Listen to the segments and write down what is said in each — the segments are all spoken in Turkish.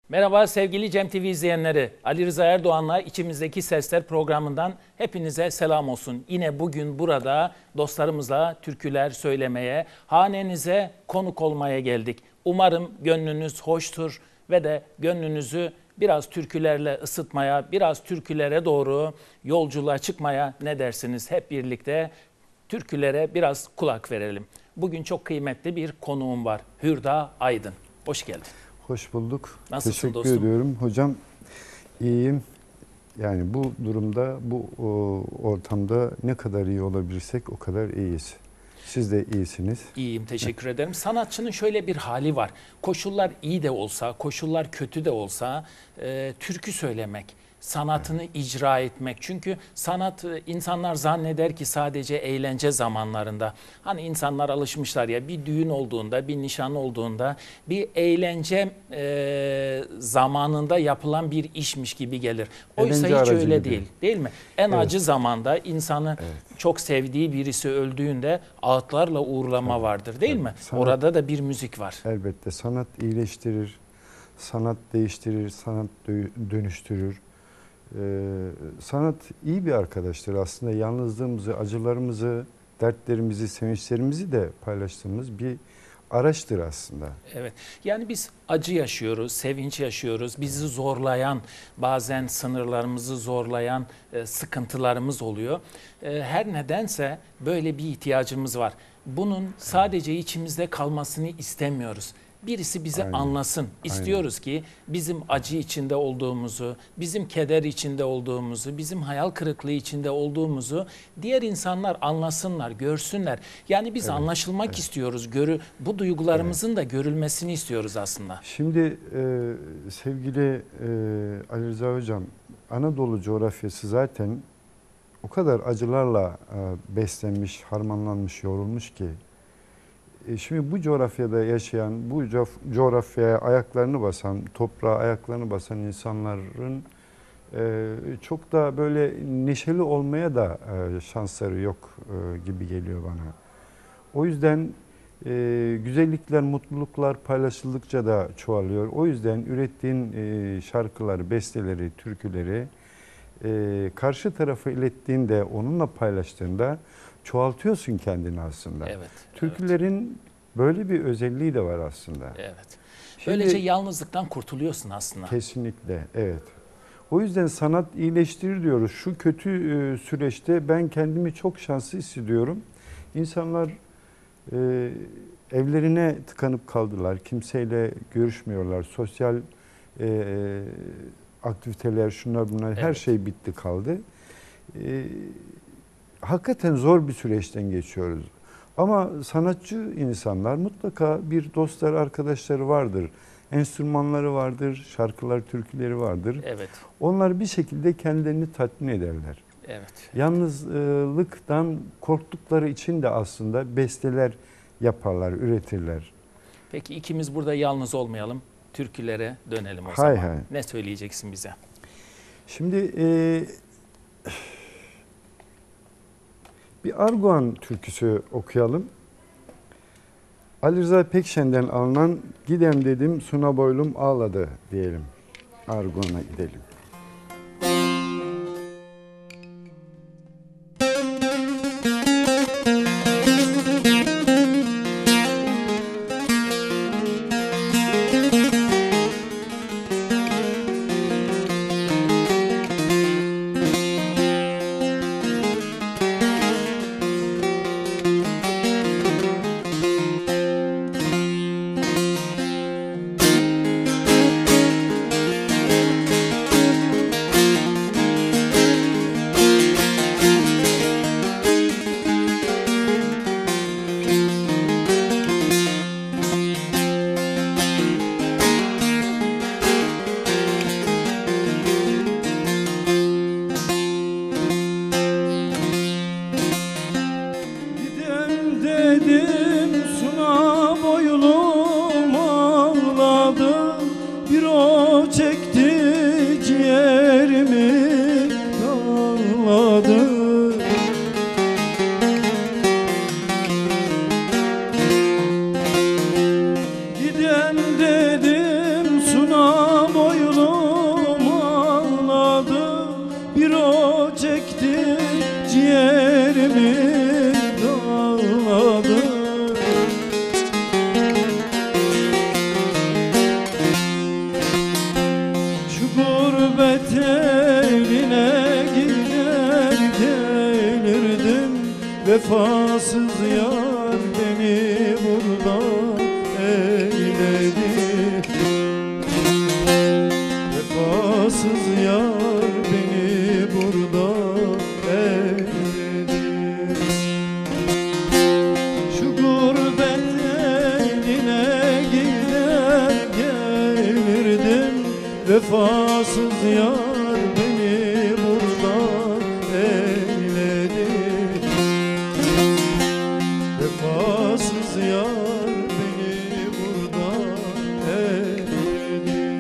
Merhaba sevgili Cem TV izleyenleri. Ali Rıza Erdoğan'la İçimizdeki Sesler programından hepinize selam olsun. Yine bugün burada dostlarımızla türküler söylemeye, hanenize konuk olmaya geldik. Umarım gönlünüz hoştur ve de gönlünüzü biraz türkülerle ısıtmaya, biraz türkülere doğru yolculuğa çıkmaya ne dersiniz? Hep birlikte türkülere biraz kulak verelim. Bugün çok kıymetli bir konuğum var. Hürda Aydın. Hoş geldin. Hoş bulduk. Nasılsın Teşekkür dostum? ediyorum. Hocam iyiyim. Yani bu durumda, bu ortamda ne kadar iyi olabilirsek o kadar iyiyiz. Siz de iyisiniz. İyiyim, teşekkür ederim. Sanatçının şöyle bir hali var. Koşullar iyi de olsa, koşullar kötü de olsa türkü söylemek, sanatını icra etmek. Çünkü sanat insanlar zanneder ki sadece eğlence zamanlarında. Hani insanlar alışmışlar ya bir düğün olduğunda, bir nişan olduğunda bir eğlence zamanında yapılan bir işmiş gibi gelir. Oysa Eğlence hiç aracı öyle gibi. değil mi? En Evet. acı zamanda insanı çok sevdiği birisi öldüğünde ağıtlarla uğurlama vardır değil mi? Sanat- Orada da bir müzik var. Elbette sanat iyileştirir, sanat değiştirir, sanat dönüştürür. Sanat iyi bir arkadaştır aslında. Yalnızlığımızı, acılarımızı, dertlerimizi, sevinçlerimizi de paylaştığımız bir araçtır aslında. Evet. Yani biz acı yaşıyoruz, sevinç yaşıyoruz. Bizi zorlayan, bazen sınırlarımızı zorlayan sıkıntılarımız oluyor. Her nedense böyle bir ihtiyacımız var. Bunun sadece içimizde kalmasını istemiyoruz. Birisi bizi Aynen. anlasın. İstiyoruz ki bizim acı içinde olduğumuzu, bizim keder içinde olduğumuzu, bizim hayal kırıklığı içinde olduğumuzu diğer insanlar anlasınlar, görsünler. Yani biz anlaşılmak istiyoruz. Bu duygularımızın da görülmesini istiyoruz aslında. Şimdi sevgili Ali Rıza Hocam, Anadolu coğrafyası zaten o kadar acılarla beslenmiş, harmanlanmış, yoğrulmuş ki şimdi bu coğrafyada yaşayan, bu coğrafyaya ayaklarını basan, toprağa ayaklarını basan insanların çok da böyle neşeli olmaya da şansları yok gibi geliyor bana. O yüzden güzellikler, mutluluklar paylaşıldıkça da çoğalıyor. O yüzden ürettiğin şarkıları, besteleri, türküleri karşı tarafa ilettiğinde, onunla paylaştığında çoğaltıyorsun kendini aslında. Evet. Türkülerin böyle bir özelliği de var aslında. Evet. Şimdi- Böylece yalnızlıktan kurtuluyorsun aslında. Kesinlikle, evet. O yüzden sanat iyileştirir diyoruz. Şu kötü süreçte ben kendimi çok şanslı hissediyorum. İnsanlar evlerine tıkanıp kaldılar. Kimseyle görüşmüyorlar. Sosyal aktiviteler, şunlar bunlar her Evet. şey bitti kaldı. Hakikaten zor bir süreçten geçiyoruz. Ama sanatçı insanlar mutlaka bir dostlar, arkadaşları vardır. Enstrümanları vardır, şarkılar, türküleri vardır. Evet. Onlar bir şekilde kendilerini tatmin ederler. Evet. Yalnızlıktan korktukları için de aslında besteler yaparlar, üretirler. Peki ikimiz burada yalnız olmayalım. Türkülere dönelim o Hay zaman. hay. Ne söyleyeceksin bize? Şimdi bir Arguvan türküsü okuyalım. Ali Rıza Pekşen'den alınan "Gidem dedim suna boylum ağladı" diyelim. Arguvan'a gidelim. Gidem dedim suna boylum ağladı, bir o çekti ciğerimi dağladı. Gidem dedim suna boylum Vefasız yar beni burada eyledi. Vefasız yar beni burada eyledi. Şu gurbet eline gider gelirdim. Vefasız yar beni burada eyledi. Vefasız yar beni burada eyledi.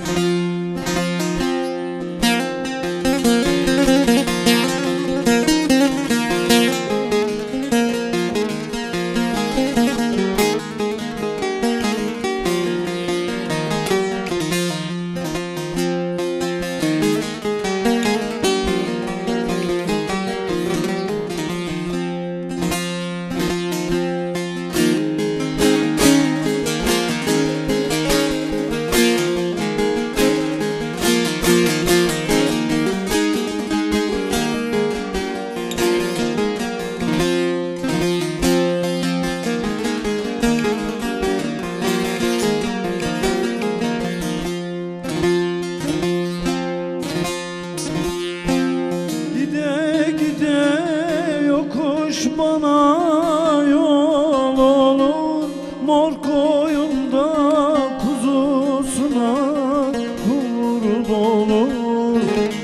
Gide gide yokuş bana yol olur. Mor koyunda kuzusuna kurd olur.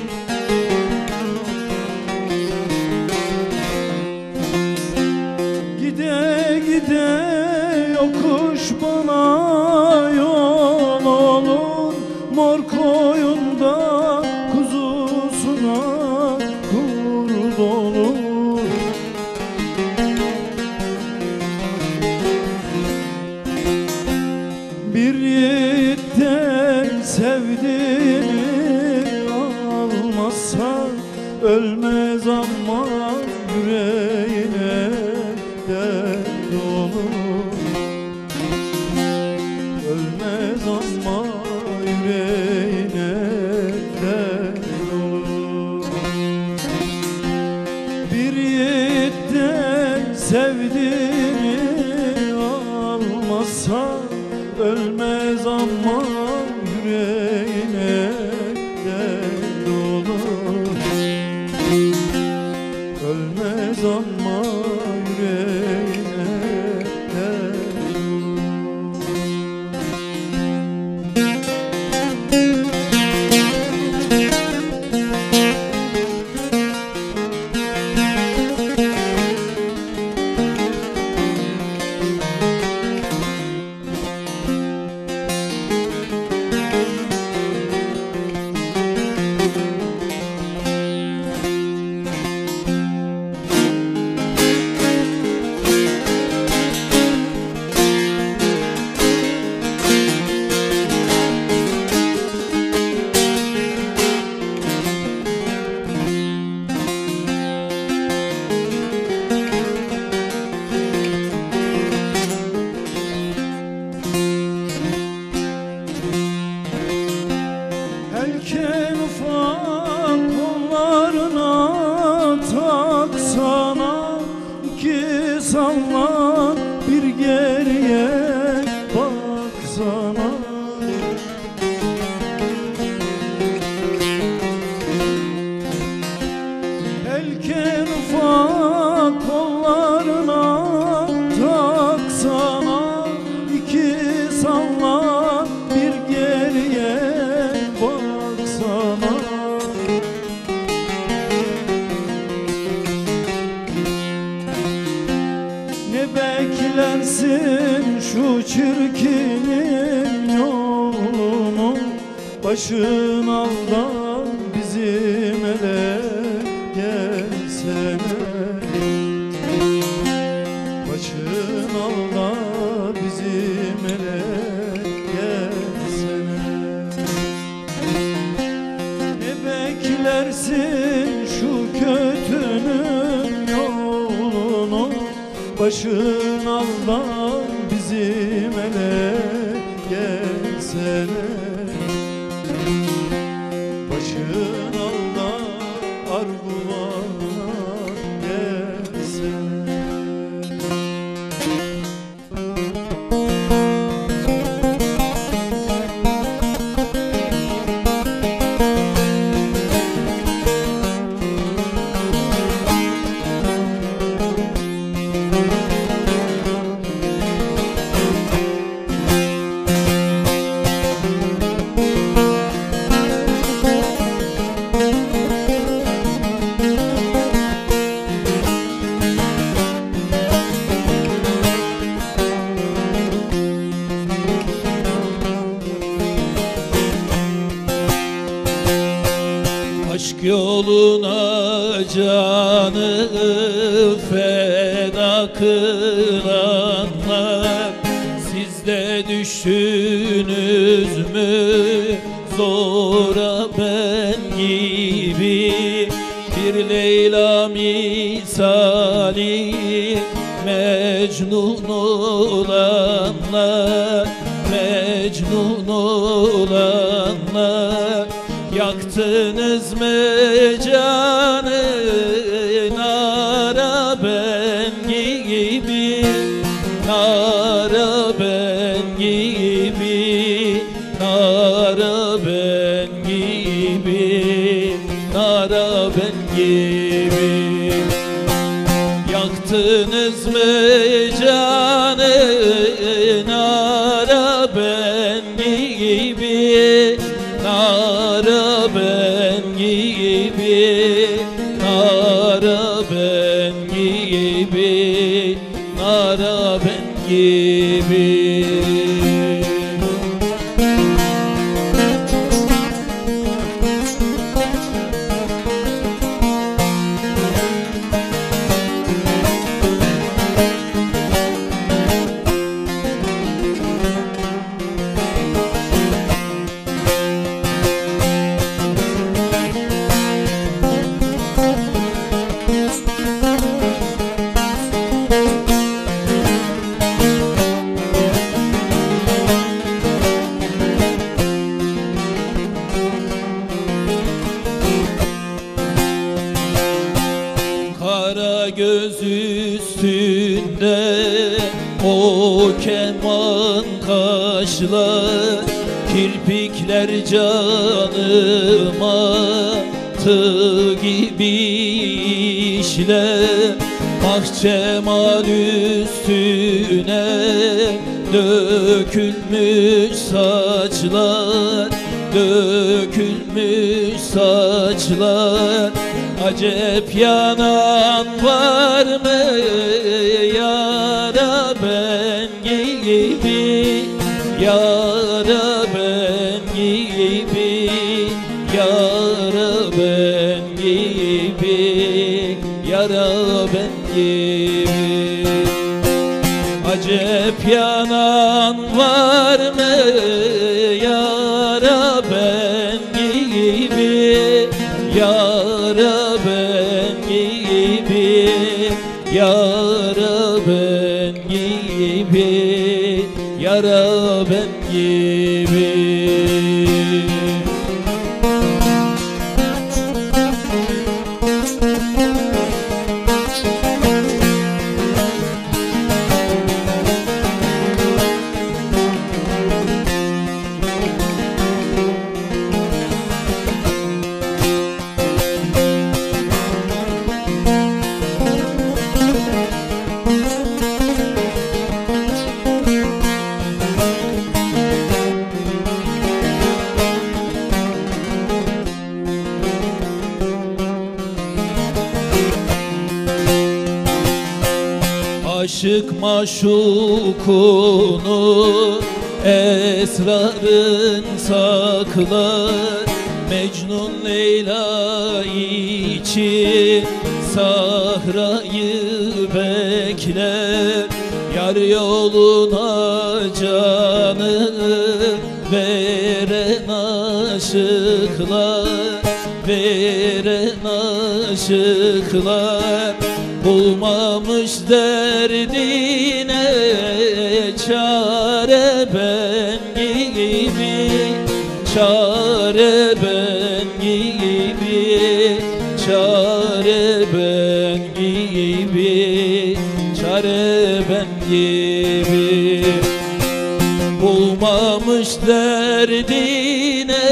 Gide gide yokuş bana yol olur. Mor koyunda kuzusuna kurd olur. Bir yiğitten sevdiğini almazsa ölmez ama yüreğine dert olur. Ölmez ama yüreğine dert olur. Bir yiğitten sevdiğini almazsa ölmez ama yüreğine dert olur. Ölmez ama yüreğine dert olur. Elken ufak kollarına taksana, iki salla bir geriye baksana. Elken ufak kollarına taksana, iki salla bir geriye baksana. Ne beklersin şu çirkinin yolunu, başın aldan bizim ele gelsene. Başın alda bizim ele gelsene. Ne beklersin şu kötünün yolunu, başın alda bizim ele gelsene. Başın alda arguvana gelsene. Aşk yoluna canı feda kılanlar, siz de düştünüz mü zora ben gibi? Bir Leyla misali Mecnun olanlar, Mecnun olanlar, yaktınız mı canı nara ben gibi, nara ben gibi, nara ben gibi, nara ben gibi. Yaktınız mı canı nara ben gibi, nara ben gibi, nara ben gibi, nara ben gibi. Kara göz üstünde o keman kaşlar, kirpikler canıma tığ gibi işler. Ah cemal üstüne dökülmüş saçlar, dökülmüş saçlar. Acep yanan var mı yara ben gibi, yara ben gibi, yara ben gibi, yara ben gibi. Acep yanan var mı yara ben gibi, yara ben gibi, yara ben gibi, yara ben gibi. Aşık maşukunu esrarın saklar, Mecnun Leyla için sahrayı bekler. Yar yoluna canı veren aşıklar, veren aşıklar, bulmamış derdine çare ben gibi, çare ben gibi, çare ben gibi, çare ben gibi. Bulmamış derdine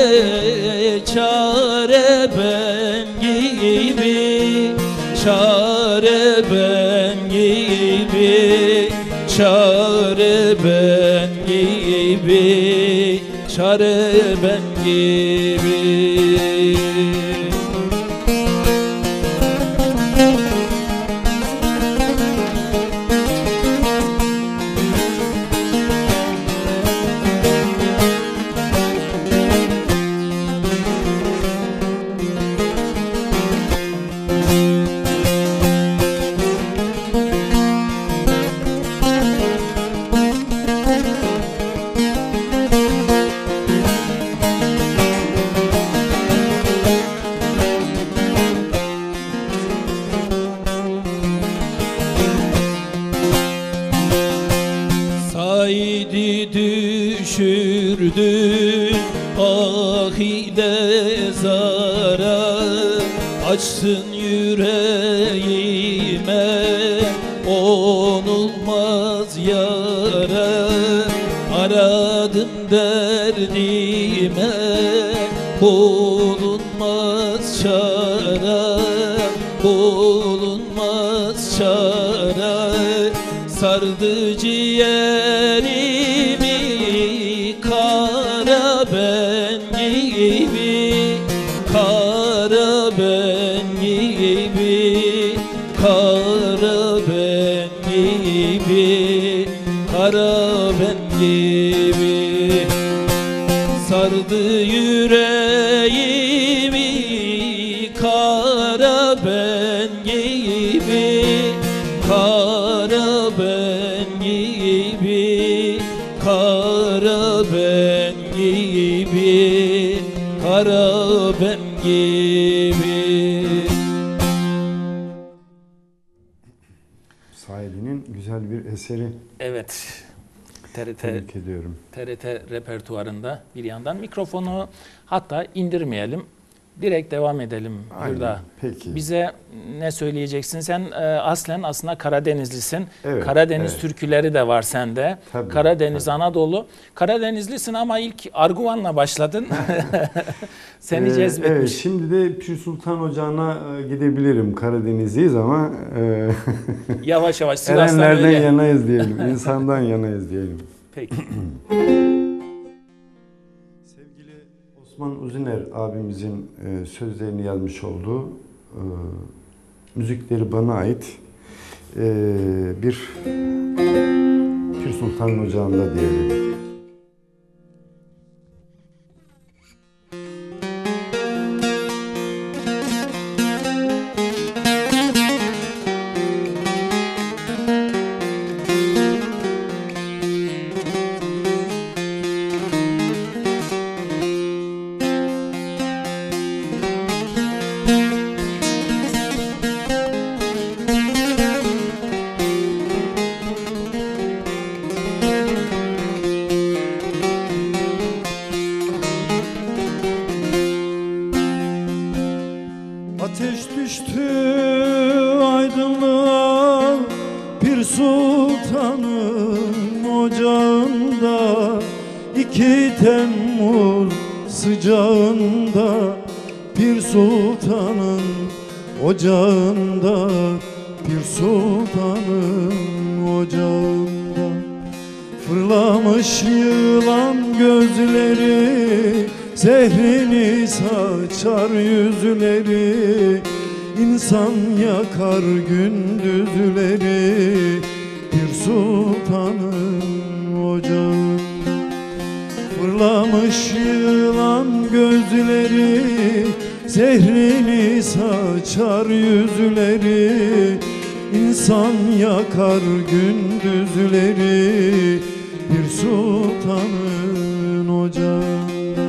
çare ben gibi, çare ben gibi, çare ben gibi, çare ben gibi. Vahide zara açsın yüreğime, onulmaz yara aradım derdime, bulunmaz çare, bulunmaz çare. Sardı ciğerimi kara ben gibi, kara ben gibi, kara ben gibi, kara ben gibi. Sardı yüreğimi kara ben gibi, kara ben gibi, kara ben gibi, kara ben gibi. Said'in güzel bir eseri. Evet. TRT Tebrik ediyorum. TRT repertuarında bir yandan mikrofonu hatta indirmeyelim. Direkt devam edelim Aynen, burada. peki. Bize ne söyleyeceksin? Sen aslen aslında Karadenizlisin. Evet, Karadeniz evet. türküleri de var sende. Tabii, Karadeniz, tabii. Anadolu. Karadenizlisin ama ilk Arguvan'la başladın. Seni Evet, cezbetmiş. şimdi de Pir Sultan Ocağı'na gidebilirim. Karadenizliyiz ama Yavaş yavaş Sivas'tan erenlerden öyle. yanayız diyelim. İnsandan yanayız diyelim. Peki. Sevgili Osman Uzuner abimizin sözlerini yazmış olduğu müzikleri bana ait bir Pir Sultan Ocağı'nda diyelim. Ateş düştü aydınlığa Pir Sultan'ın ocağında, 2 Temmuz sıcağında Pir Sultan'ın ocağında, Pir Sultan'ın ocağında. Fırlamış yılan gözleri, zehrini saçar yüzleri, İnsan yakar gündüzleri Pir Sultan'ın ocağında. Fırlamış yılan gözleri, zehrini saçar yüzleri, İnsan yakar gündüzleri Pir Sultan'ın ocağında.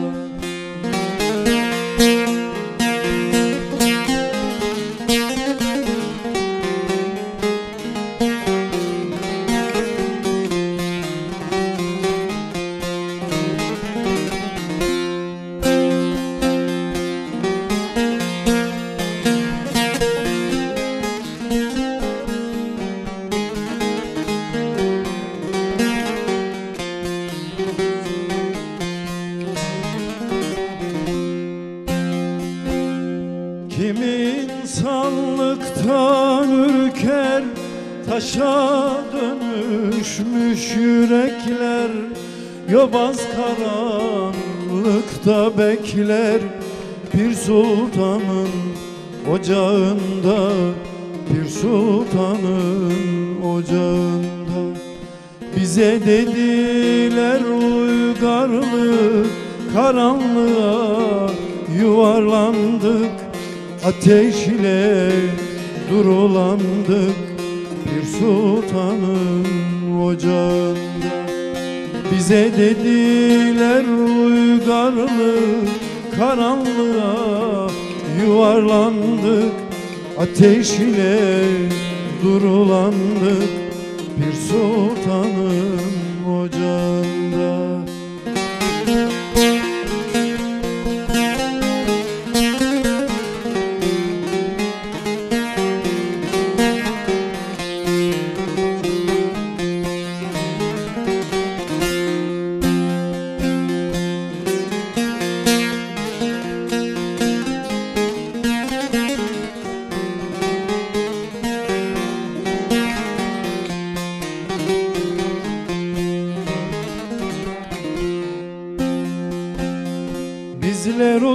Kimi insanlıktan ürker, taşa dönüşmüş yürekler, yobaz karanlıkta bekler Pir Sultan'ın ocağında, Pir Sultan'ın ocağında. Bize dediler uygarlık, karanlığa yuvarlandık, ateşle durulandık Pir Sultan'ın ocağında. Bize dediler uygarlık, karanlığa yuvarlandık, ateşle durulandık Pir Sultan'ın ocağında.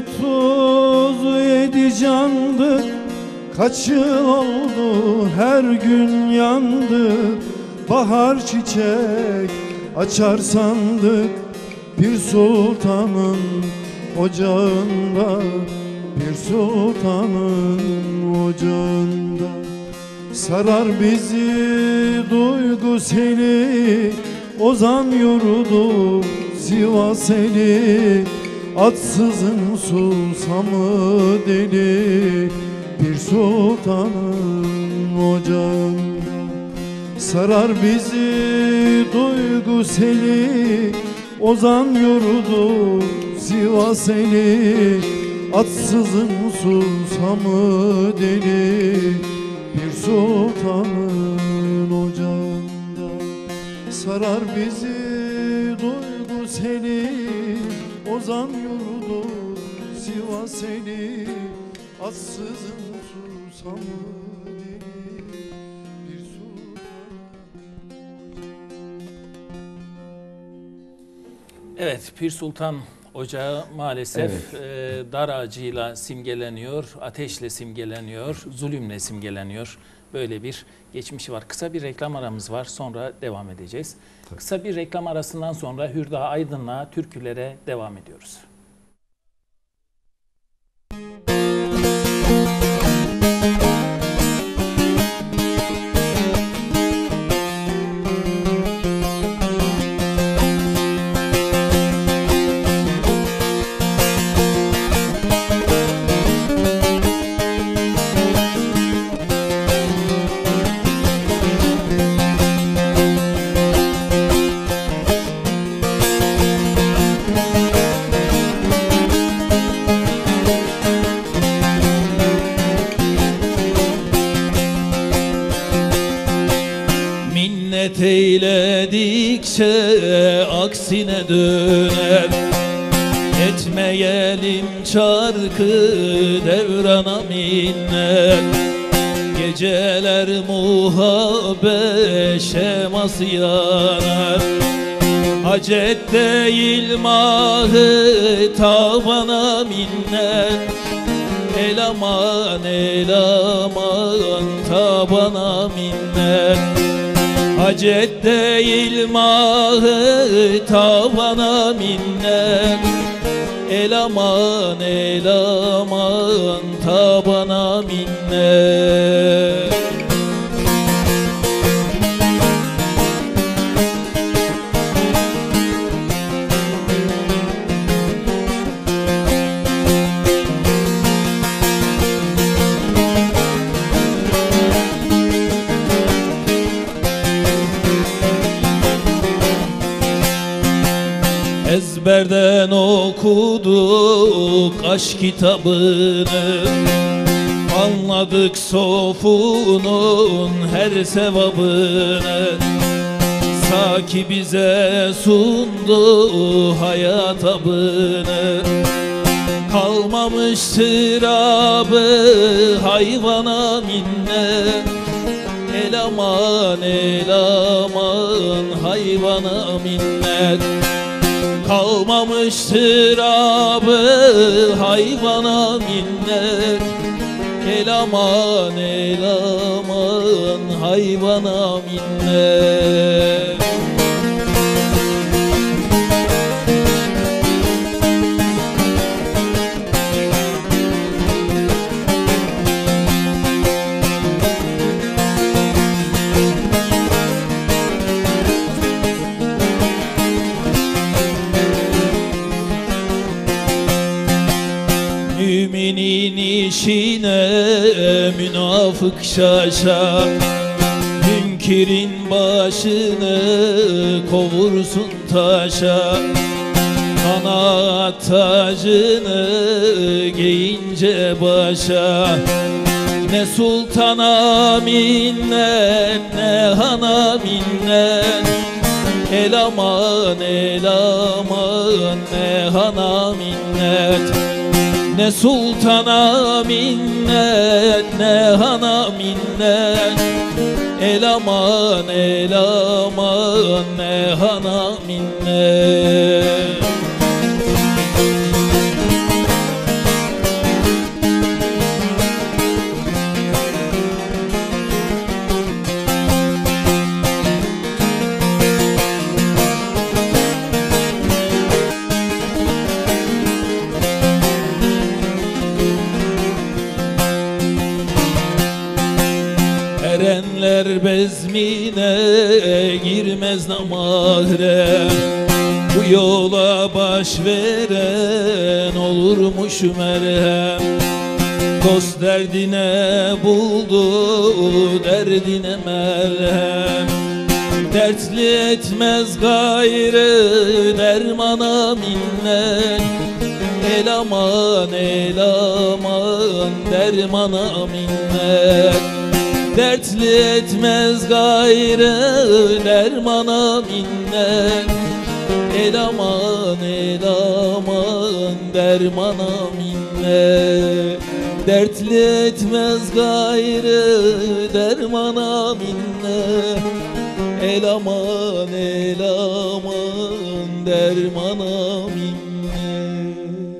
37 candık, kaç yıl oldu her gün yandık. Bahar çiçek açar sandık, bir sultanın ocağında, bir sultanın ocağında. Sarar bizi duygu seli, ozan yurdu Sivas eli. Atsızın susamı deli, bir sultanın ocağında. Sarar bizi duygu seli, ozan yurdu Sivas eli. Atsızın susamı deli, bir sultanın ocağında. Sarar bizi duygu seli, ozan yurdu Sivas eli. Atsızın susamı deli, bir sultanın. Evet, Pir Sultan Ocağı maalesef dar ağacıyla simgeleniyor, ateşle simgeleniyor, zulümle simgeleniyor. Böyle bir geçmişi var. Kısa bir reklam aramız var, sonra devam edeceğiz. Kısa bir reklam arasından sonra Hürda Aydın'la türkülere devam ediyoruz. Minnet eyledikçe aksine döner. Etmeyelim çarkı devrana minnet. Geceler muhabbet şeması yanar. Hacet değil mahı tavana minnet. Elaman elaman tabana minnet. Hacet değil mahı tavana minnet. Elaman elaman tabana minnet. Ezberden okuduk aşk kitabını, anladık sofunun her sevabını. Saki bize sundu hayat abını. Kalmamıştır abi hayvana minnet. Elaman elaman hayvana minnet. Kalmamıştır abi hayvana minnet. Elaman elaman hayvana minnet. Müminin işine münafık şaşar. Münkirin başını kovursun taşa. Kanaat tacını giyince başa. Ne sultana minnet ne hana minnet. Elaman elaman ne hana minnet. Ne sultana minnet ne hana minnet. Elaman elaman ne hana minnet. Eller bezmine girmez namahrem. Bu yola baş veren olurmuş merhem. Dost derdine buldu, derdine merhem. Dertli etmez gayrı dermana minnet. El aman, el aman, dermana minnet. Dertli etmez gayrı dermana minnet. El aman, el aman, dermana minnet. Dertli etmez gayrı dermana minnet. El aman, el aman, dermana minnet.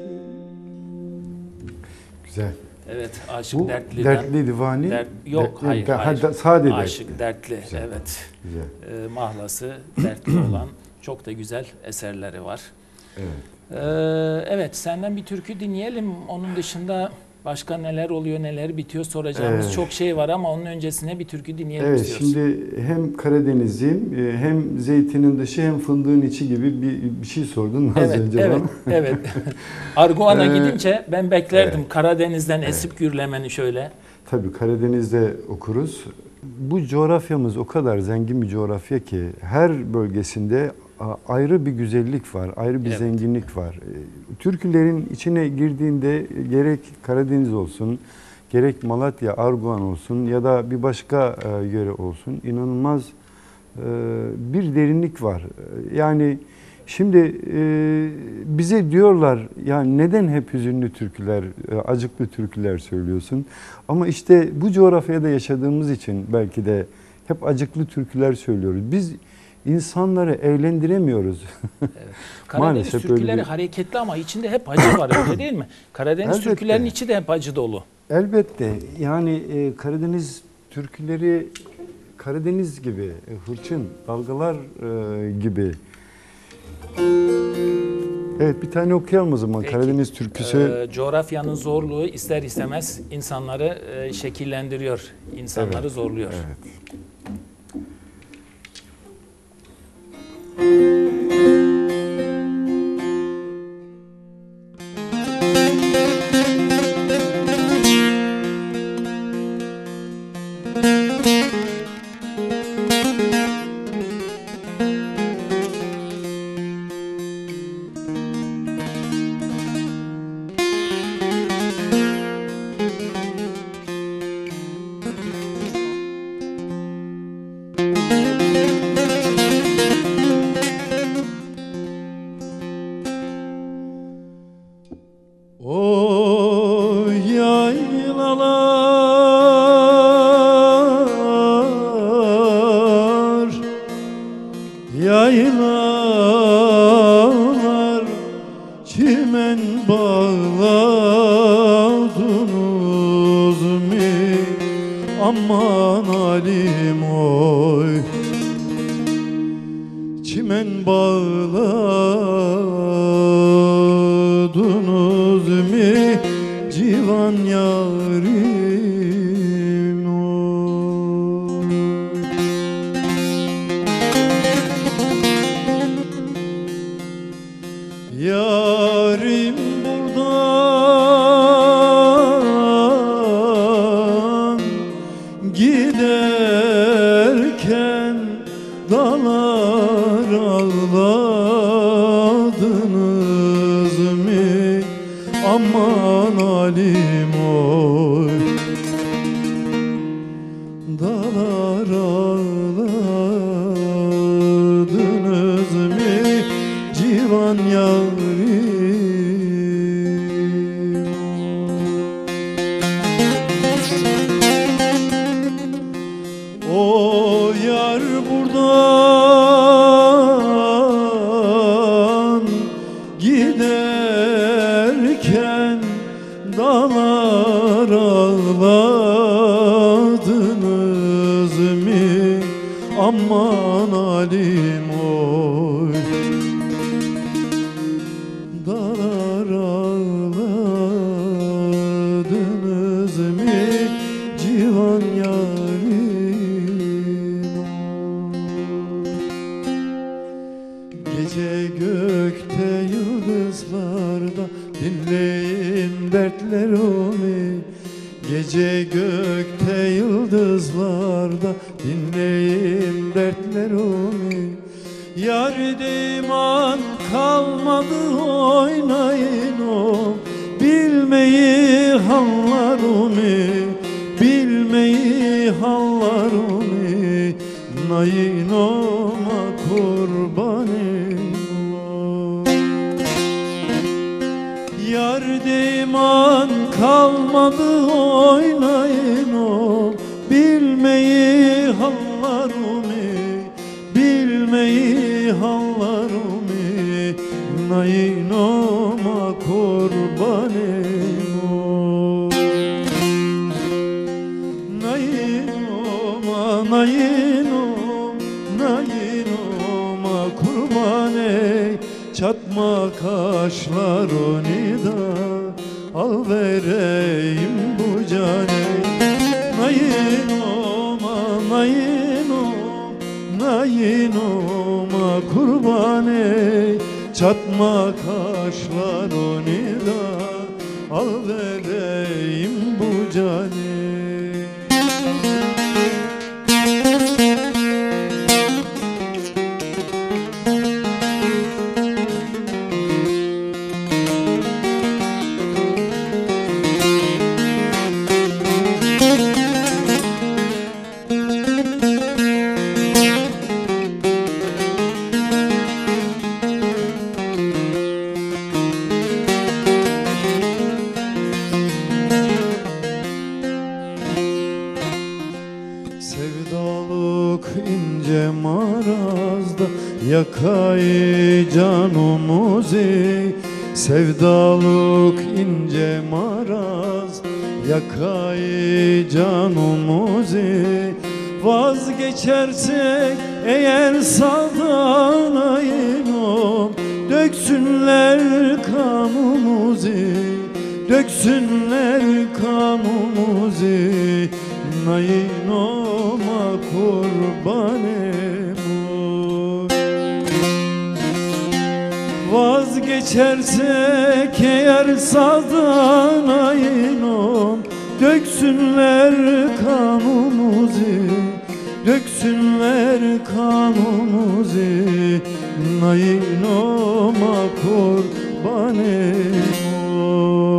Güzel. Evet, Aşık Bu Dertli'den. dertli divani. Yok, hayır. Sade Aşık Dertli, Güzel. evet. Güzel. Mahlası dertli olan çok da güzel eserleri var. Evet. Evet, senden bir türkü dinleyelim. Onun dışında başka neler oluyor, neler bitiyor soracağımız çok şey var ama onun öncesine bir türkü dinleyelim Evet, istiyoruz. şimdi hem Karadenizliyim, hem zeytinin dışı hem fındığın içi gibi bir şey sordun az Evet, önce evet, bana. evet. Arguvan'a gidince ben beklerdim evet. Karadeniz'den esip gürlemeni şöyle. Tabii Karadeniz'de okuruz. Bu coğrafyamız o kadar zengin bir coğrafya ki her bölgesinde ayrı bir güzellik var, ayrı bir Evet. zenginlik var. Türkülerin içine girdiğinde gerek Karadeniz olsun, gerek Malatya, Arguvan olsun ya da bir başka yöre olsun inanılmaz bir derinlik var. Yani şimdi bize diyorlar yani neden hep hüzünlü türküler, acıklı türküler söylüyorsun? Ama işte bu coğrafyada yaşadığımız için belki de hep acıklı türküler söylüyoruz. Biz insanları eğlendiremiyoruz. Evet. Karadeniz Maalesef türküleri öyle bir- hareketli ama içinde hep acı var öyle değil mi? Karadeniz Elbette. türkülerinin içi de hep acı dolu. Elbette yani Karadeniz türküleri Karadeniz gibi, hırçın, dalgalar gibi. Evet bir tane okuyalım o zaman Peki. Karadeniz türküsü. Coğrafyanın zorluğu ister istemez insanları şekillendiriyor, insanları Evet, zorluyor. Evet. O yaylalar, yaylalar, çimen bağladınız mi? Aman halim oy, çimen bağladınız mi? Civan yarim oy. Yarim buradan giderken dağlar ağladınız mi? Aman halim oy, dağlar ağladınız mi? Civan yarim oy. O yar buradan giderken dağlar ağladınız mi? Aman halim oy, dağlar ağladınız mi? Civan yarim dertlerimi, gece gökte yıldızlarda dinleyin dertlerimi. Yar diman kalmadı oynayın o, bilmeyi hallarımı, bilmeyi hallarımı, nayin olma kurbanım o. Yar diman kalmadı oynayın o, bilmeyi hallarımı, bilmeyi hallarımı, nayin olma kurbanım o. Nayin olma, nayin olma, nayin olma kurban ey, çatma kaşlarını da al vereyim bu cane. Nayin olma, nayin olma, nayin olma kurban ey, çatma kaşlarını da al vereyim bu cane. Sevdalık ince marazda yakayı canımızı, sevdalık ince maraz yakayı canımızı. Vazgeçersek eğer sağdan aynom, döksünler kanımızı, döksünler kanımızı, nayin olma kurbanım o. Vazgeçersek eğer sağdan aynom, döksünler kanımızı, döksünler kanımızı, nayin olma kurbanım o.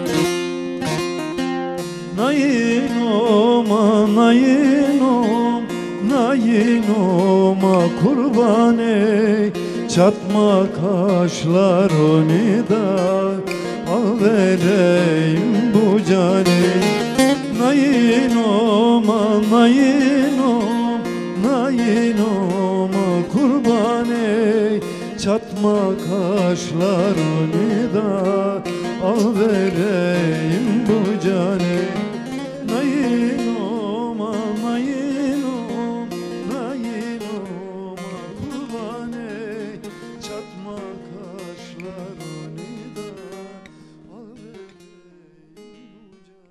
Nayin olma, nayin olma, nayin olma kurban ey, çatma kaşlarını da al vereyim bu cane. Nayin olma, nayin olma, nayin olma kurban ey, çatma kaşlarını da al vereyim bu cane. Nayin olma, nayin olma, nayin olma kurban ey, çatma kaşlarını da al vereyim bu cane.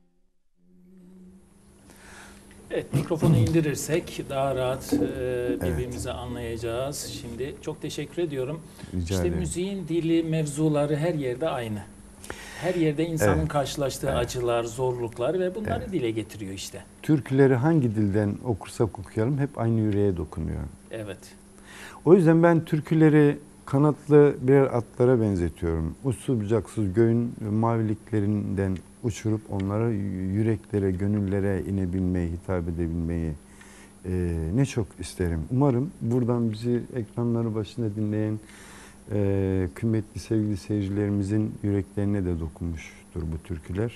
Evet, mikrofonu indirirsek daha rahat birbirimizi anlayacağız. Şimdi çok teşekkür ediyorum. Rica işte ederim. müziğin dili, mevzuları her yerde aynı. Her yerde insanın Evet. karşılaştığı acılar, zorluklar ve bunları dile getiriyor işte. Türküleri hangi dilden okursak okuyalım hep aynı yüreğe dokunuyor. Evet. O yüzden ben türküleri kanatlı birer atlara benzetiyorum. Uçsuz bucaksız göğün maviliklerinden uçurup onlara yüreklere, gönüllere inebilmeyi, hitap edebilmeyi ne çok isterim. Umarım buradan bizi ekranları başında dinleyen kıymetli sevgili seyircilerimizin yüreklerine de dokunmuştur bu türküler.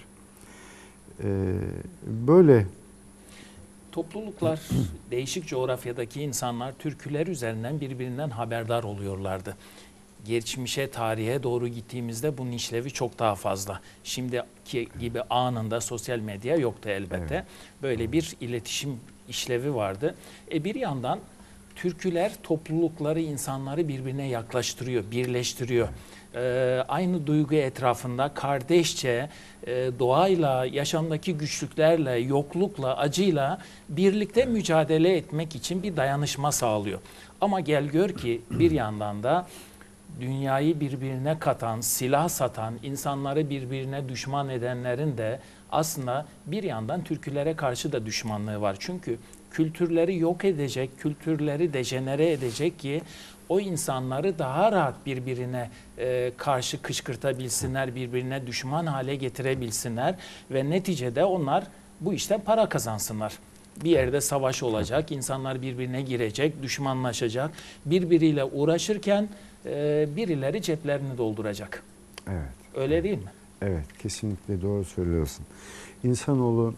Böyle Topluluklar, değişik coğrafyadaki insanlar türküler üzerinden birbirinden haberdar oluyorlardı. Geçmişe, tarihe doğru gittiğimizde bunun işlevi çok daha fazla. Şimdiki gibi anında sosyal medya yoktu elbette. Evet. Böyle bir iletişim işlevi vardı. Bir yandan türküler toplulukları, insanları birbirine yaklaştırıyor, birleştiriyor. Aynı duygu etrafında kardeşçe doğayla, yaşamdaki güçlüklerle, yoklukla, acıyla birlikte mücadele etmek için bir dayanışma sağlıyor. Ama gel gör ki bir yandan da dünyayı birbirine katan, silah satan, insanları birbirine düşman edenlerin de aslında bir yandan türkülere karşı da düşmanlığı var. Çünkü kültürleri yok edecek, kültürleri dejenere edecek ki o insanları daha rahat birbirine karşı kışkırtabilsinler, birbirine düşman hale getirebilsinler ve neticede onlar bu işten para kazansınlar. Bir yerde savaş olacak, insanlar birbirine girecek, düşmanlaşacak, birbiriyle uğraşırken birileri ceplerini dolduracak. Evet. Öyle değil mi? Evet, kesinlikle doğru söylüyorsun. İnsanoğlu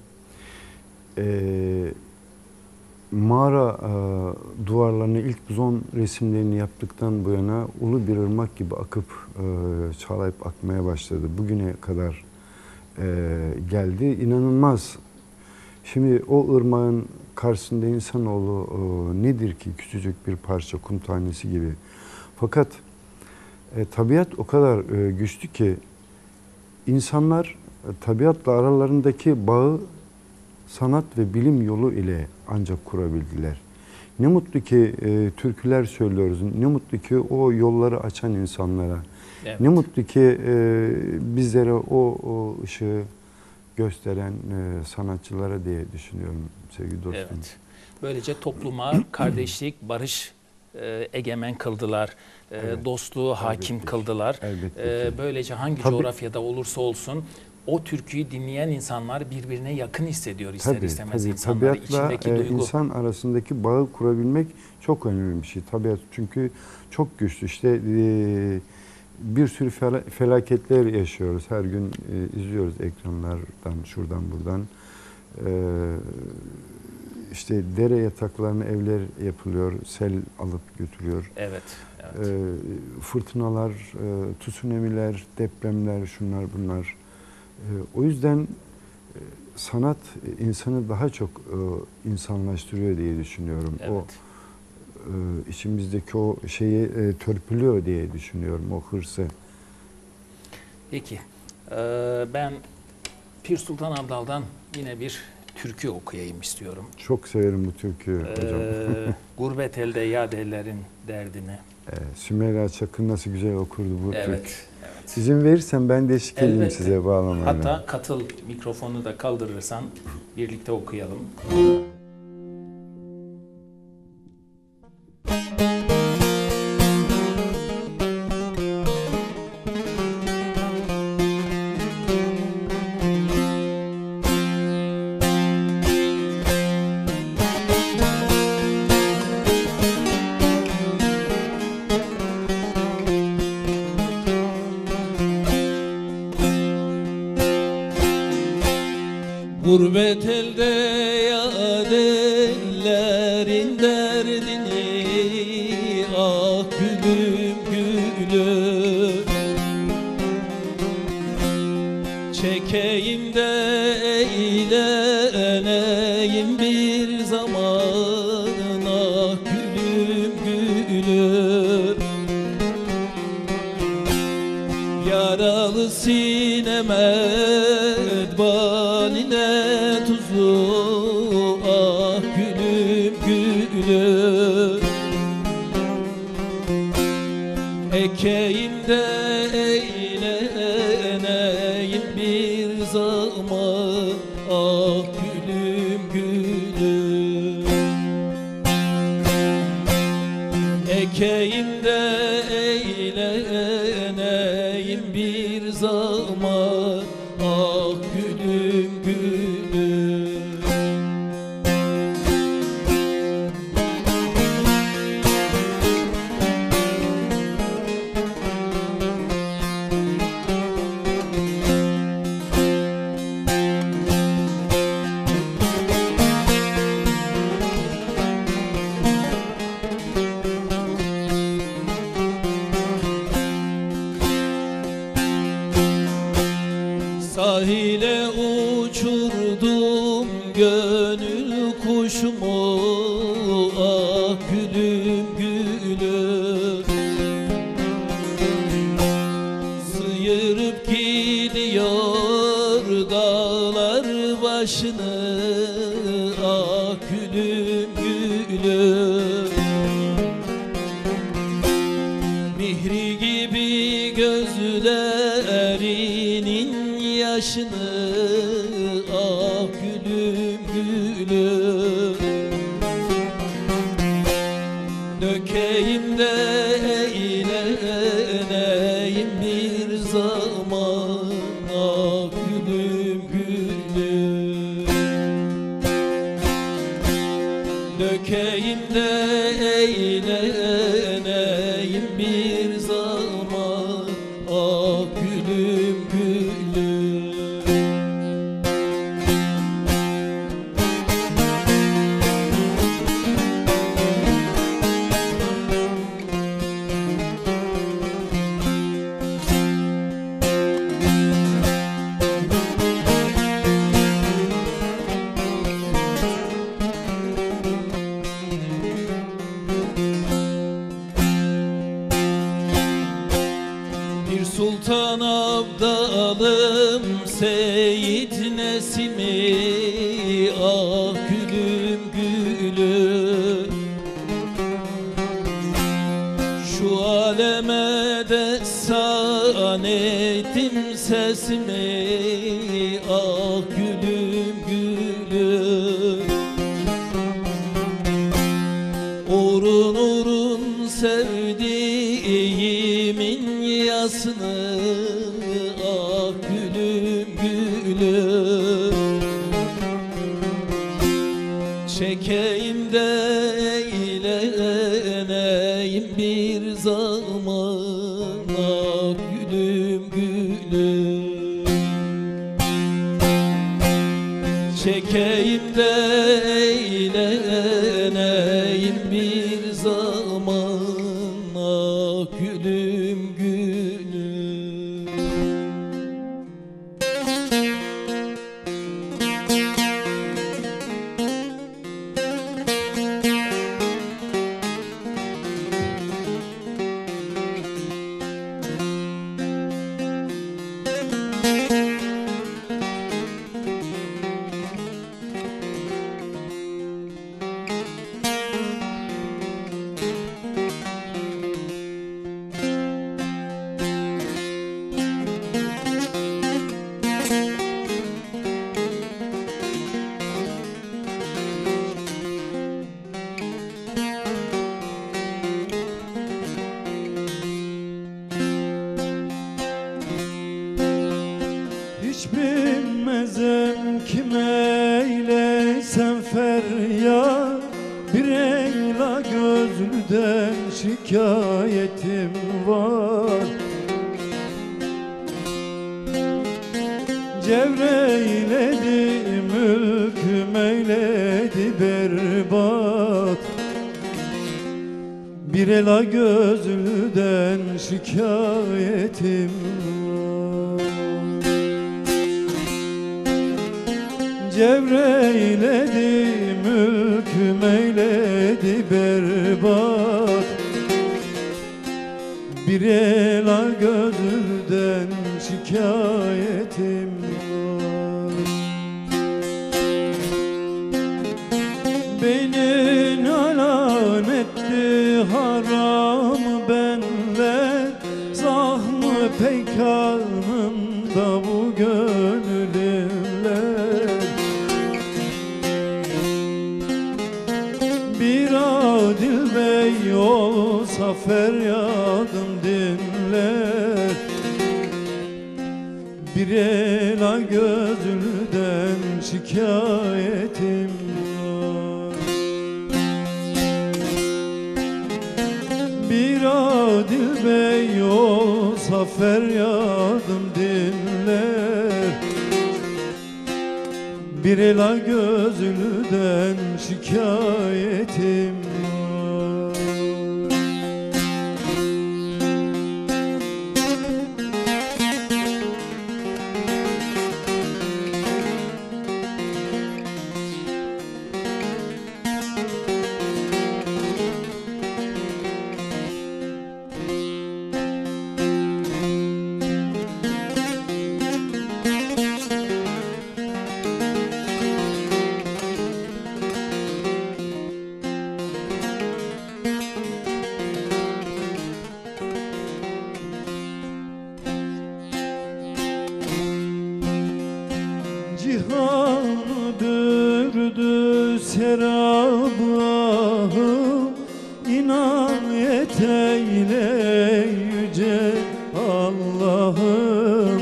mağara duvarlarını ilk buzon resimlerini yaptıktan bu yana ulu bir ırmak gibi akıp çağlayıp akmaya başladı. Bugüne kadar geldi. İnanılmaz. Şimdi o ırmağın karşısında insanoğlu nedir ki? Küçücük bir parça kum tanesi gibi. Fakat tabiat o kadar güçlü ki insanlar tabiatla aralarındaki bağı sanat ve bilim yolu ile ancak kurabildiler. Ne mutlu ki türküler söylüyoruz. Ne mutlu ki o yolları açan insanlara. Evet. Ne mutlu ki bizlere o ışığı gösteren sanatçılara diye düşünüyorum sevgili dostum. Evet. Böylece topluma kardeşlik, barış egemen kıldılar. Evet. Dostluğu hakim Elbette. kıldılar. Elbette ki. Böylece hangi Tabii. coğrafyada olursa olsun o türküyü dinleyen insanlar birbirine yakın hissediyor ister istemez insanları Tabiatla içindeki duygu. insan arasındaki bağı kurabilmek çok önemli bir şey. Tabiat çünkü çok güçlü. İşte bir sürü felaketler yaşıyoruz. Her gün izliyoruz ekranlardan, şuradan buradan. İşte dere yataklarına evler yapılıyor, sel alıp götürüyor. Evet. Evet. Fırtınalar, tsunamiler, depremler, şunlar bunlar. O yüzden sanat insanı daha çok insanlaştırıyor diye düşünüyorum. Evet. O içimizdeki o şeyi törpülüyor diye düşünüyorum, o hırsı. Peki. Ben Pir Sultan Abdal'dan yine bir türkü okuyayım istiyorum. Çok severim bu türküyü hocam. Gurbet elde yad ellerin derdini. Sümeyra Çakır nasıl güzel okurdu bu Evet. türkü. Evet. İzin verirsen ben de eşlik edeyim Elbette. size bağlamayla. Hatta katıl, mikrofonu da kaldırırsan birlikte okuyalım. Gurbet elde yad ellerin derdini, ah gülüm gülüm. Çekeyim de eğleneyim bir zaman, ah gülüm gülüm. Yaralı sineme edbanine tuzu, ah gülüm gülüm. Ekeyim de eğleneyim bir zaman, ah gülüm gülüm. Ekeyim de eğleneyim bir zaman, ah gülüm gülüm. Sahile uçurdum gönül kuşumu, ah gülüm gülüm. Sıyırıp gidiyor dağlar başını, ah gülüm gülüm. Mihri yaşını ah gülüm gülüm. Dökeyim de eğleneyim bir zaman ah gülüm gülüm. Dökeyim de eğleneyim bir zaman ah gülüm gülüm. Bir sultan abdalım Seyit Nesimi ah gülüm gülüm. Şu aleme destan ettim sesimi ah gülüm gülüm. Urun urun sevdiğimin yasını ah gülüm gülüm. Çekeyim de eğleneyim bir zaman ah gülüm gülüm. Çekeyim de eğleneyim bir zaman ah gülüm gülüm. Hiç bilmezem kime eylesem feryat. Bir Leyla gözlüden şikayetim var. Cevreyledi mülküm eyledi berbat. Bir Leyla gözlüden şikayetim var. Cevreyledi mülküm eyledi berbat. Bir Leyla gözlüden şikayetim var. Beni nalan etti haram benler. Zahmı peykanımda bu gönüller. Bir adil bey olsa feryadım dinler. Bir Leyla gözlüden şikayetim var. Bir adil bey olsa feryadım dinler. Bir Leyla gözlüden şikayetim var. cihanı dürdü serabım, inayet eyle yüce Allah'ım.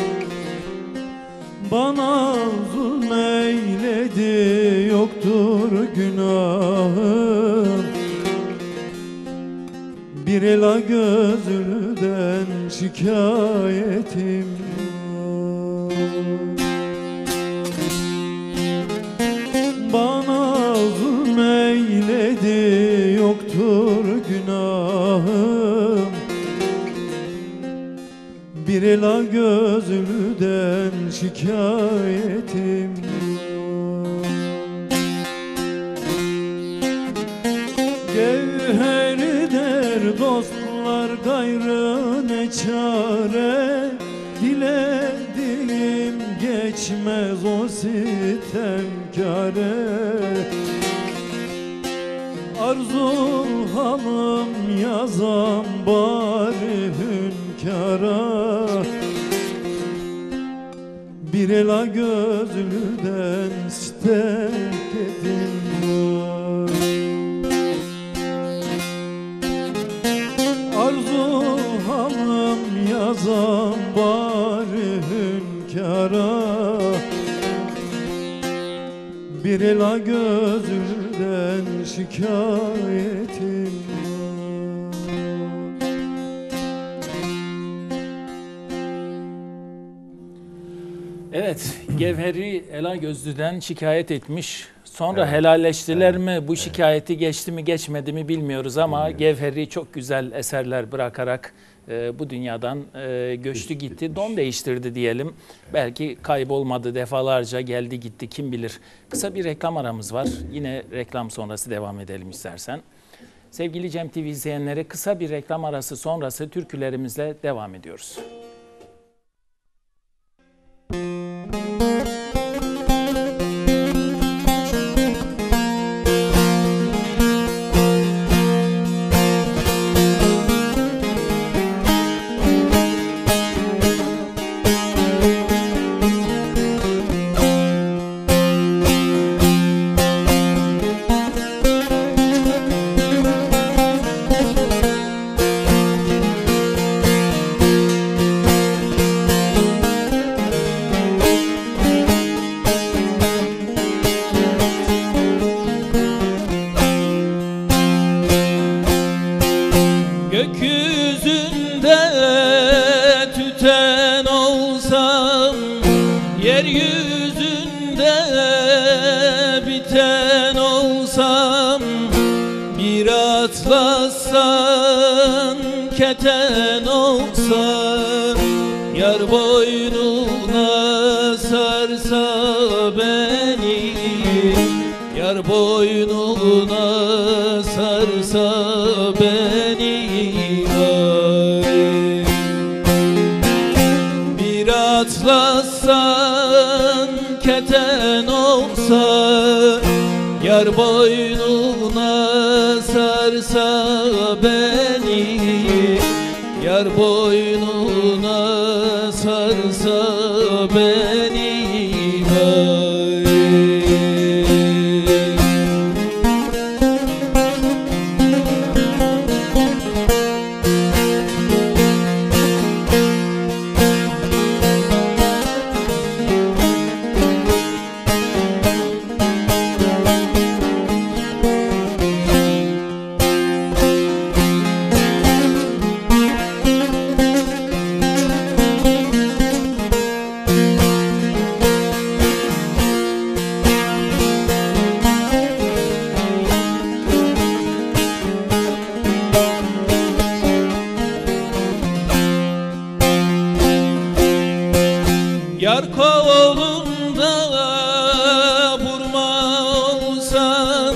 Bana zulmeyledi, yoktur günahım. Bir ela gözlüden şikayetim var. Bana zulmeyledi, yoktur günahım. Bir ela gözlüden şikayetim var. Gevher der dostlar gayrı ne çare, dilediğim geçmez o sitemkâre. Arzu halım yazam bari hünkâra, bir ela gözlüden steketim var. Arzu halım yazam bari hünkâra, bir ela gözlüden şikayetim var. Evet, Gevheri Ela Gözlü'den şikayet etmiş. Sonra helalleştiler mi? Bu şikayeti geçti mi geçmedi mi bilmiyoruz ama Gevheri çok güzel eserler bırakarak bu dünyadan göçtü gitti. Don değiştirdi diyelim. Belki kaybolmadı, defalarca geldi gitti, kim bilir. Kısa bir reklam aramız var. Yine reklam sonrası devam edelim istersen. Sevgili Cem TV izleyenleri, kısa bir reklam arası sonrası türkülerimizle devam ediyoruz. Gökyüzünde tüten olsam, yeryüzünde biten olsam, bir atlassan keten olsam, yar boynuna sarsa beni, yar boynuna sarsa beni, bir atlassan keten olsa, yar boynuna sarsa beni, yar boynuna sarsa beni. Yar kolunda vurma olsan,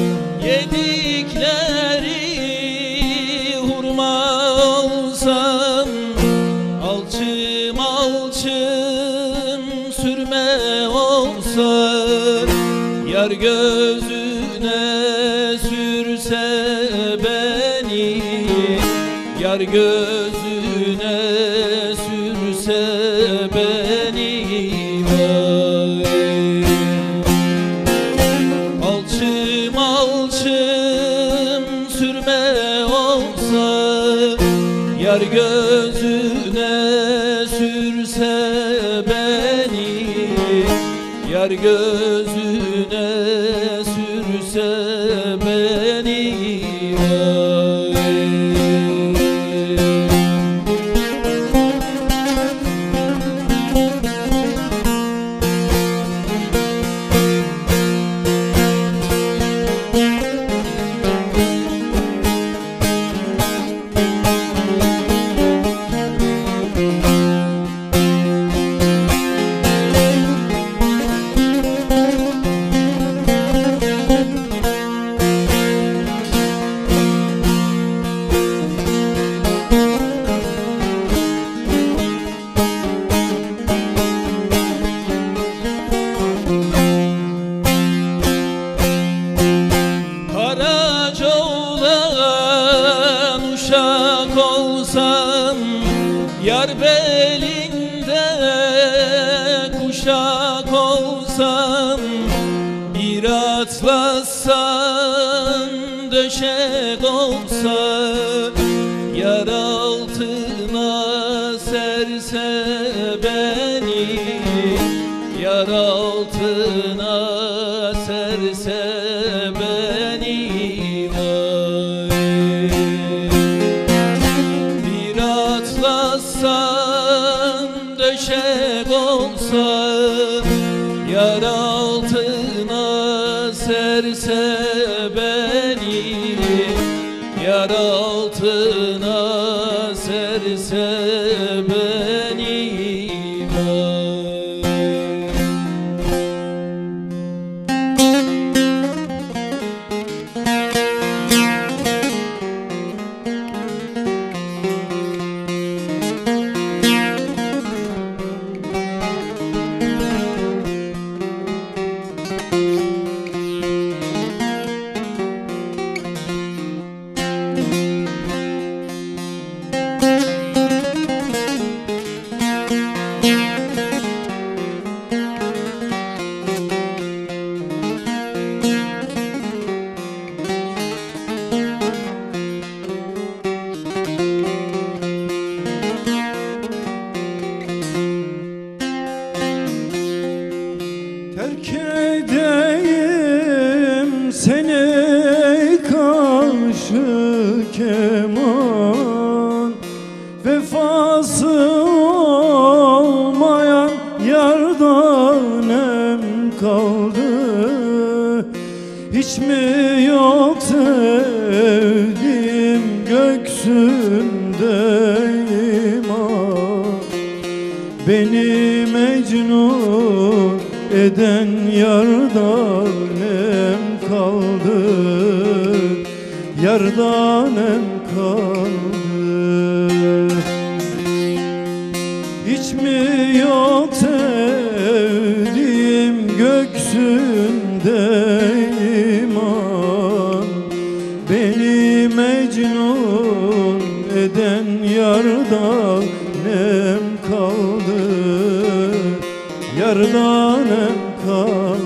yedikleri hurma olsan, alçım alçım sürme olsan, yar gözüne sürse beni, yar gözüne sürse beni, vay. Yar gözüne sürse beni yar belinde kuşak olsam, bir atlassan döşek olsa, yar altına serse beni, yar altına serse beni döşek olsa, yar altına serse beni, yar altına serse beni Terk edeyim seni karşı keman, vefası olmayan yardan em kaldı. Hiç mi yok sevdiğim göksünde iman, beni Mecnun eden yardan em kaldı, yardan em kaldı. Hiç mi yok sevdiğim göksünde iman, beni Mecnun eden yardan em kaldı, yardan em kaldı.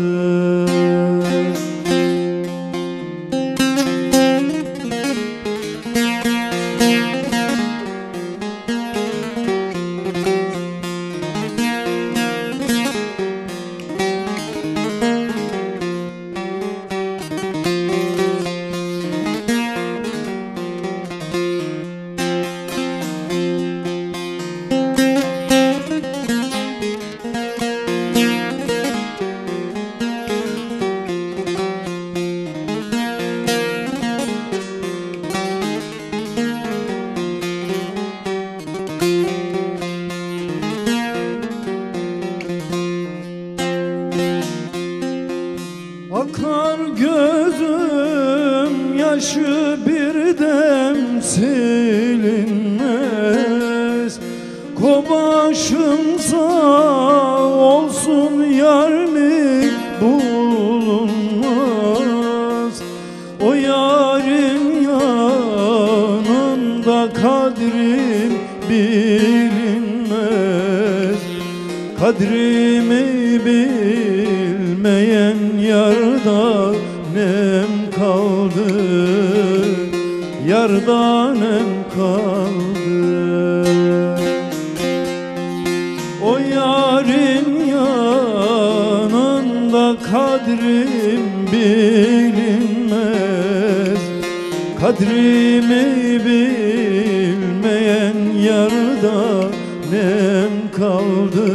Akar gözüm yaşı bir dem silinmez, kobaşım sağ olsun yar mi bulunmaz. O yarın yanında kadrim bilinmez, kadrimi bilmeyen yardan em kaldı, yardan em kaldı. O yarın yanında kadrim bilinmez. Kadrimi bilmeyen yarda nem kaldı,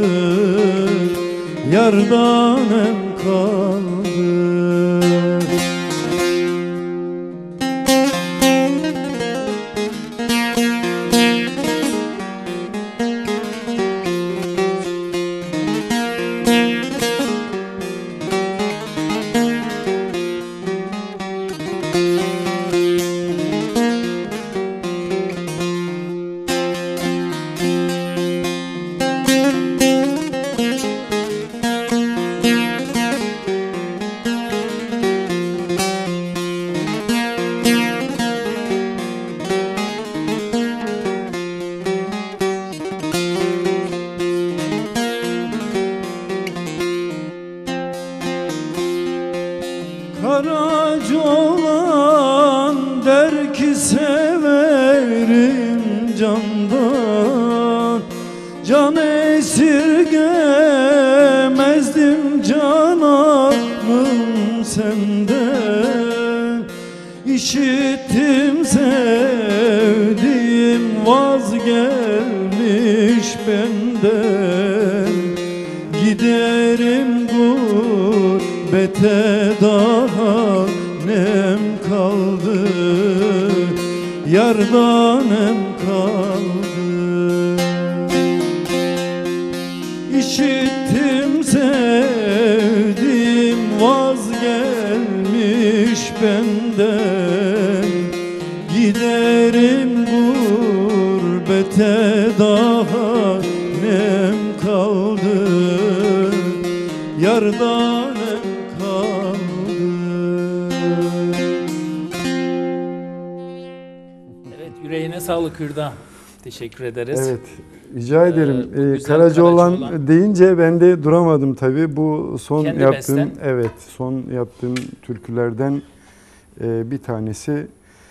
yarda nem kaldı. Karaca olan der ki severim candan, can esirgemezdim cananım senden. İşittim sevdiğim vazgelmiş benden, giderim gurbete daha nem kaldı, yarda nem kaldı. İşittim sevdiğim vazgelmiş benden, giderim gurbete daha nem kaldı, yarda nem kaldı. Evet, yüreğine sağlık Hürda. Teşekkür ederiz. Evet, rica ederim. bu güzel Karacaoğlan Karacaoğlan deyince ben de duramadım tabii. Bu son Kendi yaptığım, besten. evet, son yaptığım türkülerden bir tanesi.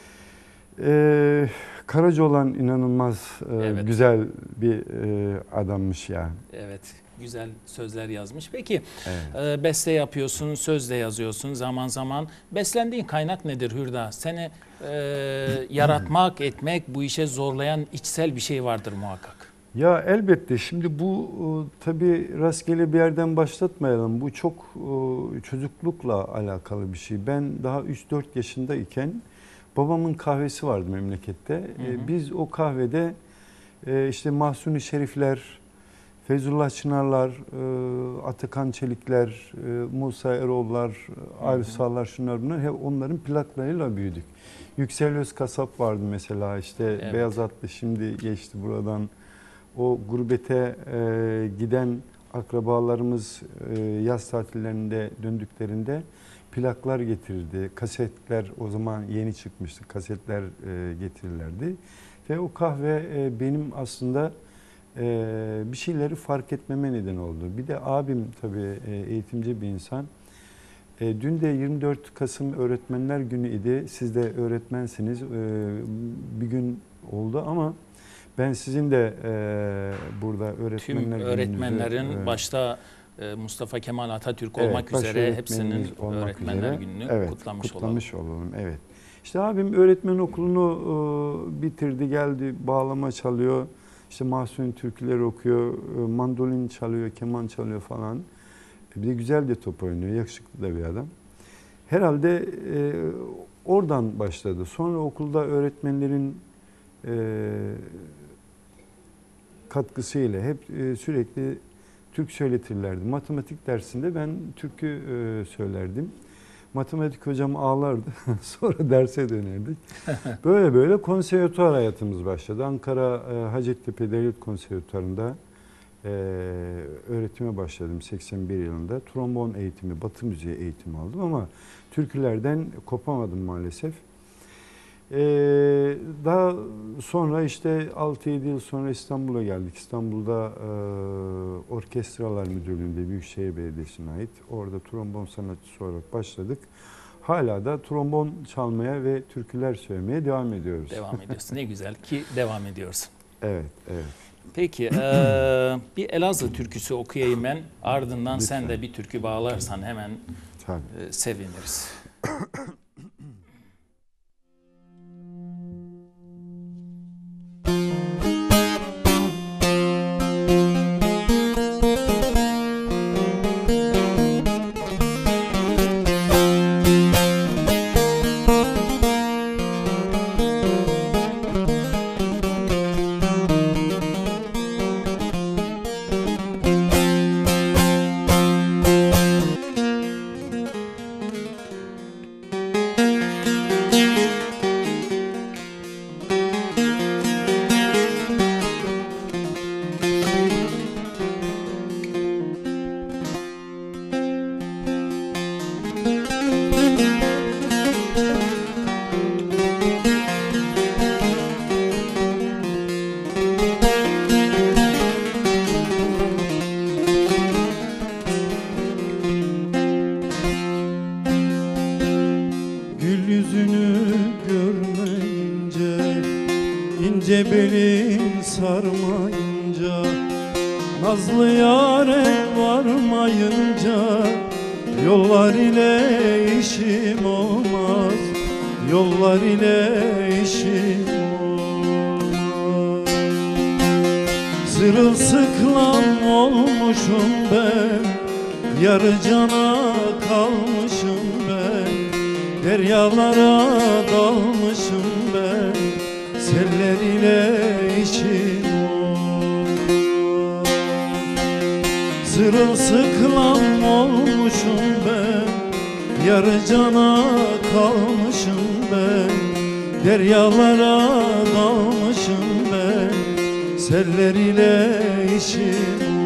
Karacaoğlan inanılmaz Evet. güzel bir adammış yani. Evet, güzel sözler yazmış. Peki, Evet. beste yapıyorsun, söz de yazıyorsun zaman zaman. Beslendiğin kaynak nedir Hürda? Seni yaratmak, etmek, bu işe zorlayan içsel bir şey vardır muhakkak. Ya elbette şimdi bu tabii rastgele bir yerden başlatmayalım. Bu çok çocuklukla alakalı bir şey. Ben daha 3-4 yaşındayken babamın kahvesi vardı memlekette. Biz o kahvede işte Mahsuni Şerifler, Feyzullah Çınarlar, Atakan Çelikler, Musa Eroğullar, Arif Sağlar, şunlar bunlar hep onların plaklarıyla büyüdük. Yüksel Özkasap vardı mesela, işte Evet. Beyaz Atlı şimdi geçti buradan. O gurbete giden akrabalarımız yaz tatillerinde döndüklerinde plaklar getirirdi. Kasetler, o zaman yeni çıkmıştı, kasetler getirirlerdi. Ve o kahve benim aslında bir şeyleri fark etmeme neden oldu. Bir de abim tabii eğitimci bir insan. Dün de 24 Kasım Öğretmenler Günü idi. Siz de öğretmensiniz. Bir gün oldu ama ben sizin de burada öğretmenler Tüm gününüzü, öğretmenlerin başta Mustafa Kemal Atatürk olmak baş üzere hepsinin öğretmeniniz olmak öğretmenler üzere, gününü kutlamış olalım. olalım. Evet. İşte abim öğretmen okulunu bitirdi, geldi, bağlama çalıyor. İşte Mahsuni türküleri okuyor, mandolin çalıyor, keman çalıyor falan. Bir de güzel de top oynuyor, yakışıklı da bir adam. Herhalde oradan başladı. Sonra okulda öğretmenlerin katkısıyla hep sürekli Türk söyletirlerdi. Matematik dersinde ben türkü söylerdim. Matematik hocam ağlardı. Sonra derse dönerdik. Böyle böyle konservatuvar hayatımız başladı. Ankara Hacettepe Devlet Konservatuvarı'nda öğretime başladım 81 yılında. Trombon eğitimi, Batı müziği eğitimi aldım ama türkülerden kopamadım maalesef. Daha sonra işte 6-7 yıl sonra İstanbul'a geldik. İstanbul'da Orkestralar Müdürlüğü'nde Büyükşehir Belediyesi'ne ait. Orada trombon sanatçısı olarak başladık. Hala da trombon çalmaya ve türküler söylemeye devam ediyoruz. Devam ediyorsun. Ne güzel ki devam ediyorsun. Evet, evet. Peki bir Elazığ türküsü okuyayım ben. Ardından sen de bir türkü bağlarsan hemen Tabii. seviniriz. Gül yüzünü görmeyince, ince belin sarmayınca, nazlı yâre varmayınca, yollar ile işim olmaz, yollar ile işim olmaz. Sırılsıklam olmuşum ben, yarı cana kalmışım ben, deryalara dalmışım ben, seller ile işim olmaz. Sırılsıklam olmuşum ben, yarı cana kalmışım ben, deryalara dalmışım ben, seller ile işim olmaz.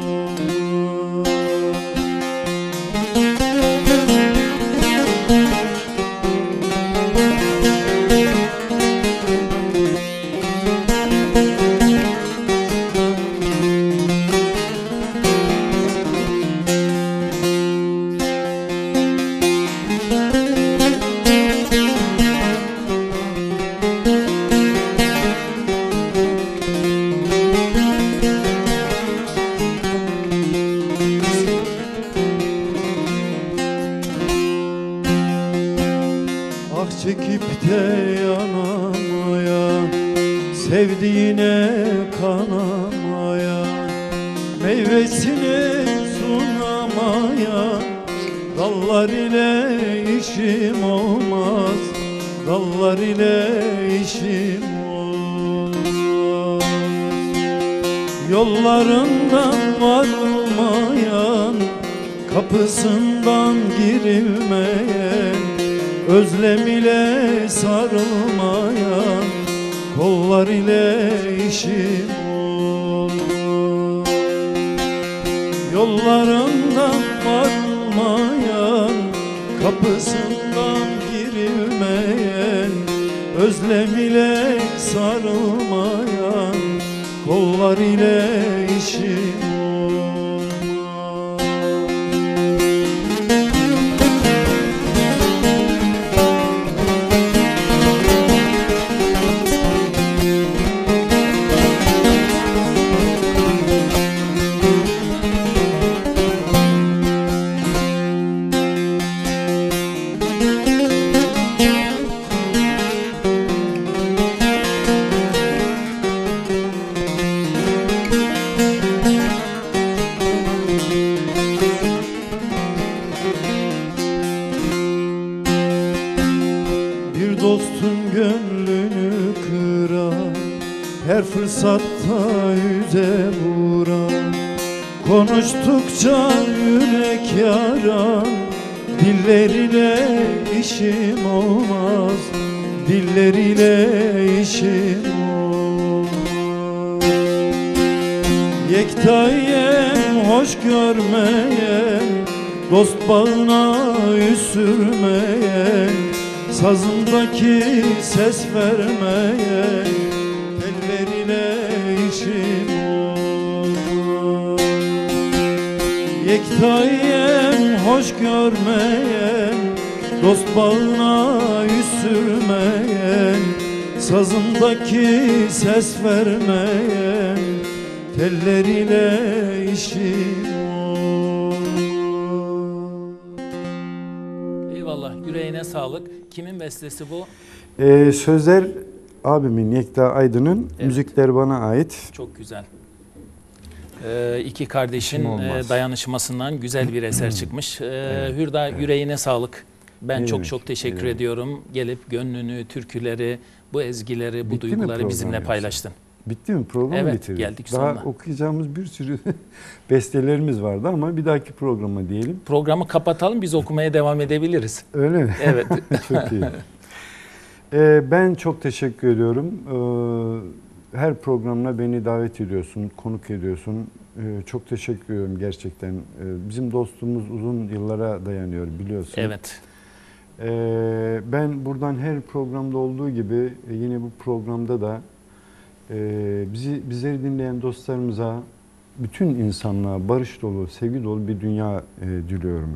Ah çekip de yanamaya, sevdiğine kanamaya, meyvesini sunamaya, dallar ile işim olmaz, dallar ile işim olmaz. Yollarından varılmayan, kapısından girilmeyen, özlem ile sarılmayan, kollar ile işim olmaz. Yollarından varılmayan, kapısından girilmeyen, özlem ile sarılmayan, kollar ile işim olmaz. Bir dostun gönlünü kıran, her fırsatta yüze vuran, konuştukça yürek yaran, dilleriyle işim olmaz, dilleriyle işim olmaz. Yektayem hoş görmeyen, dost bağına yüz sürmeyen, sazımdaki ses vermeye, tellerine işim olmaz. Yektayem hoş görmeyen, dost bağına yüz sürmeyen, sazımdaki ses vermeyen, telleriyle işim o. Eyvallah, yüreğine sağlık. Kimin bestesi bu? Sözler abimin Yekta Aydın'ın, Evet. müzikler bana ait. Çok güzel. İki kardeşin Kim olmaz? dayanışmasından güzel bir eser çıkmış. Hürda, yüreğine sağlık. Ben Ne çok demek, çok teşekkür ne demek. ediyorum. Gelip gönlünü, türküleri, bu ezgileri, bu Bitti mi duyguları program bizimle yoksa? paylaştın. Bitti mi? Programı Evet, bitirdik. geldik Daha sonuna. okuyacağımız bir sürü bestelerimiz vardı ama bir dahaki programa diyelim. Programı kapatalım, biz okumaya devam edebiliriz. Öyle mi? Evet. Çok iyi. Ben çok teşekkür ediyorum. Her programına beni davet ediyorsun, konuk ediyorsun. Çok teşekkür ediyorum gerçekten. Bizim dostluğumuz uzun yıllara dayanıyor biliyorsun. Evet. Ben buradan her programda olduğu gibi yine bu programda da bizleri dinleyen dostlarımıza, bütün insanlığa barış dolu, sevgi dolu bir dünya diliyorum.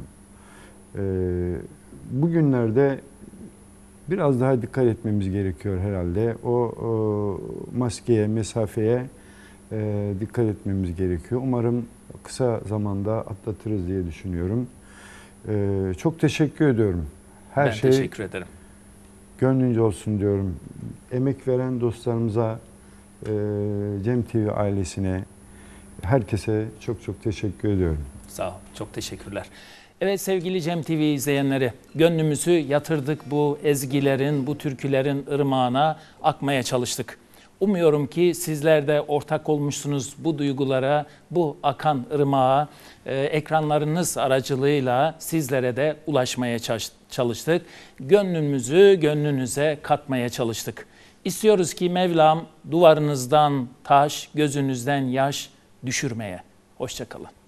Bugünlerde biraz daha dikkat etmemiz gerekiyor herhalde. O maskeye, mesafeye dikkat etmemiz gerekiyor. Umarım kısa zamanda atlatırız diye düşünüyorum. Çok teşekkür ediyorum. Her Ben şey teşekkür ederim. gönlünce olsun diyorum. Emek veren dostlarımıza, Cem TV ailesine, herkese çok çok teşekkür ediyorum. Sağ ol. Çok teşekkürler. Evet sevgili Cem TV izleyenleri, gönlümüzü yatırdık bu ezgilerin, bu türkülerin ırmağına, akmaya çalıştık. Umuyorum ki sizler de ortak olmuşsunuz bu duygulara, bu akan ırmağa, ekranlarınız aracılığıyla sizlere de ulaşmaya çalıştık. Gönlümüzü gönlünüze katmaya çalıştık. İstiyoruz ki Mevlam duvarınızdan taş, gözünüzden yaş düşürmeye. Hoşça kalın.